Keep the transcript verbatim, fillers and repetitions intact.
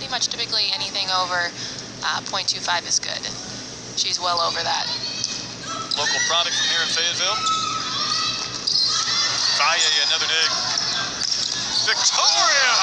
pretty much typically anything over uh, point two five is good. She's well over that. Local product from here in Fayetteville. Valle, another dig. Victoria!